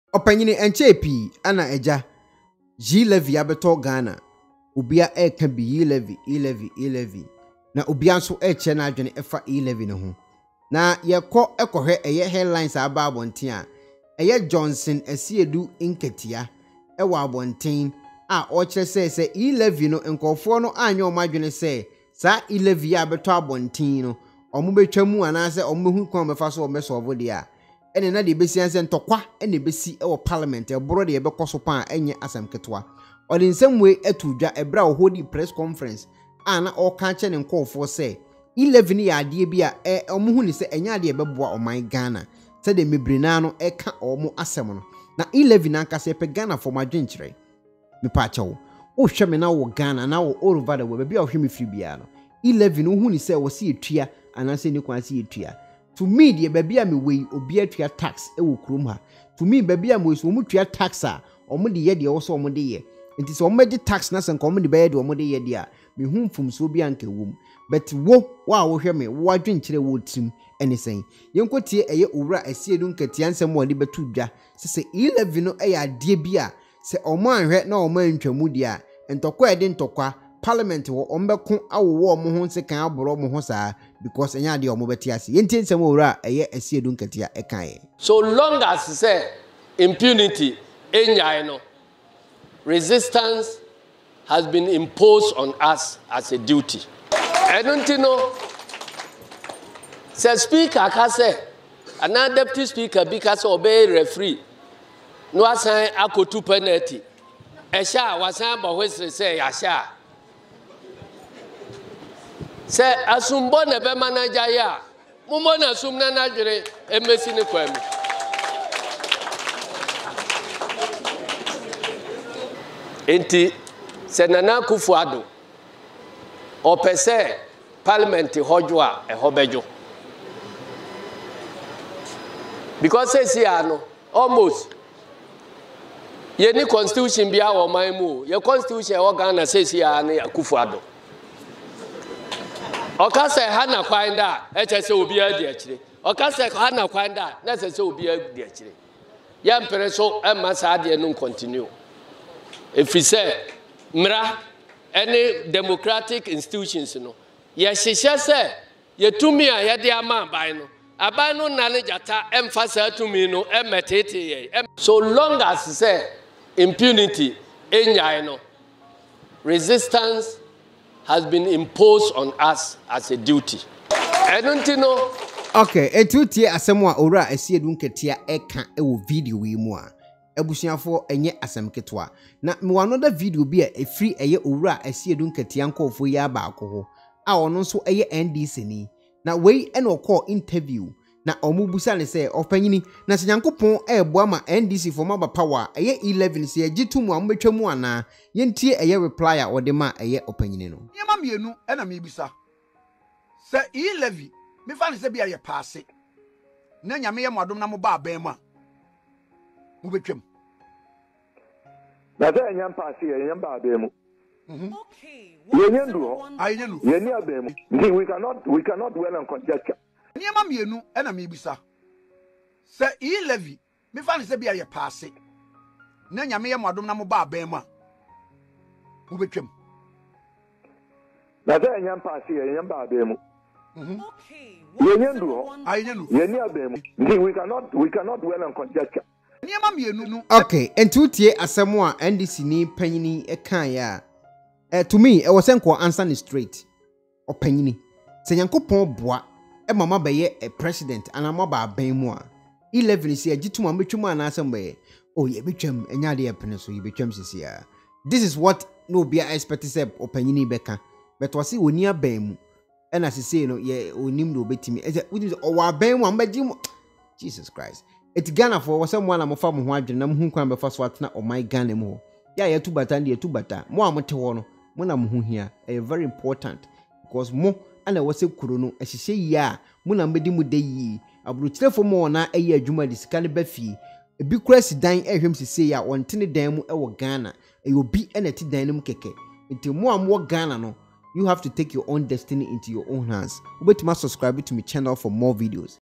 Opanyini enchepi ana eja E Levy abeto Ghana ubia can be E Levy na ubia nso eche na adwene efa E Levy ne ho na yekọ ekohwe eye headlines aba abonten a eye Johnson Asiedu inketia ewa abonten a o kire se E Levy no nkofo no anya o madwene se sa E Levy abeto abonten no omo betwamu anase omo hu kon befa so o mesolve de a ene na de besi anse ntokwa ene besi e wo parliament e boro de e bekoso pa enye asem ketwa o de nsem we atudwa ebra o hodi press conference ana o ka che ne nkofo se E Levy ni ade bi a omo ni se enya ade e beboa oman Ghana se de mebrina no e ka omo asem no na E Levy na nka se pe Ghana for madwenkyere me pa che wo hwe me na wo Ghana na wo all over the world bia o hwe me firi bia no E Levy no hu ni se wo se etua anase ni kwan se etua to me the baby am we obi atua tax e wo krom ha to me baby am we so mu tua tax a omo de ye de wo so omo de ye enti so omo de tax na sen ko omo de be ye de omo de ye de a me hu mfum so bi anka wom but wo hwe me wo adwenkyere wo tim ene sen yenkotie eye owura Asiedu nkatia nsem wo de betu dwa se E Levy no e ya de bi a se omo anhwe na omo antwamu de a ntokwa ede ntokwa parliament wo ombeko awowo omo ho nse kan aboro omo ho saa because enya de omo beti ase yenti nsem owura eye Asiedu nkatia e kan ye so long as say impunity enyai no resistance has been imposed on us as a duty. I don't know. Say speaker ka say another deputy speaker because obey referee no asan akotu penalty esha wasan ba hwesre say yasha say asumbo na be manager ya mumo na sum na nadwere emesi ne kwam enti senana kufuado opese parliament hojo a ehobejo because says here no almost yeni constitution bia wo manmu ye constitution wo Ghana says here na kufuado okase hana kwanda echese obi adi akire okase hana kwanda na sese obi adi akire ya mpere so emasa ade no continue if we say mra any democratic institutions no ye hihye se ye tumi a ye de ama aban no aban no nale jata emphasize tumi no emetete ye so long as say impunity enyai no resistance has been imposed on us as a duty. I don't know. Okay, etutie asemo a owura Asiedu nketia eka ewo video wi mu a ebusuafo enye asem ketwa na me another video bi a efri eye owura Asiedu nketia nkofo ya ba akoho a ono nso eye NDC ni na wei ene okọ interview na omubusa ne se opanyini na senyankopon eboa ma NDC for maba power eye 11 se agitumu ambetwamu ana yentie eye reply a odema eye opanyini no yema mienu ena mebisa se E Levy me fa ne se bia ye paase na nyame ye modom na mo ba aban mu a mo betwam na za nyam paase ye nyam ba aban mu okay yeni aban mu we cannot dwell on conjecture yema mienu ena mebisa se E Levy me fa ne se bia ye paase na nyame ye modom na mo ba aban mu a mo betwam na za nyam paase ye nyam ba aban mu okay yeni aban mu we cannot dwell on conjecture yema mienu okay entutie asemo a NDC ni panyini e kan ya to me e was enko answer ni straight opanyini se yankopon boa e mama beye a president and ama ba ban mu a 11 se agituma metwum ana asem be oh ye betwam enya de epene so ye betwam sisia this is what no be expect say opanyini beka but wasi oni aban mu and as say no ye onim do betimi e owa ban mu ambagim Jesus Christ it Ghana for was someone am fa mo ho adwene na mo hu kwan be fa so atena o my Ghana mu ya ye tubata de tubata mo amote ho no mo na mo hu hia e very important because mo ana wose kuro no ehihye yi a mo na mbedi mu de yi abruchirefo mo na ayi adwuma de sika ne ba fi ebi kura sidan ehwem sise ya wontene dan mu ewo Ghana e obi ena ti dan num keke nti mo amwo Ghana no you have to take your own destiny into your own hands. Subscribe to my channel for more videos.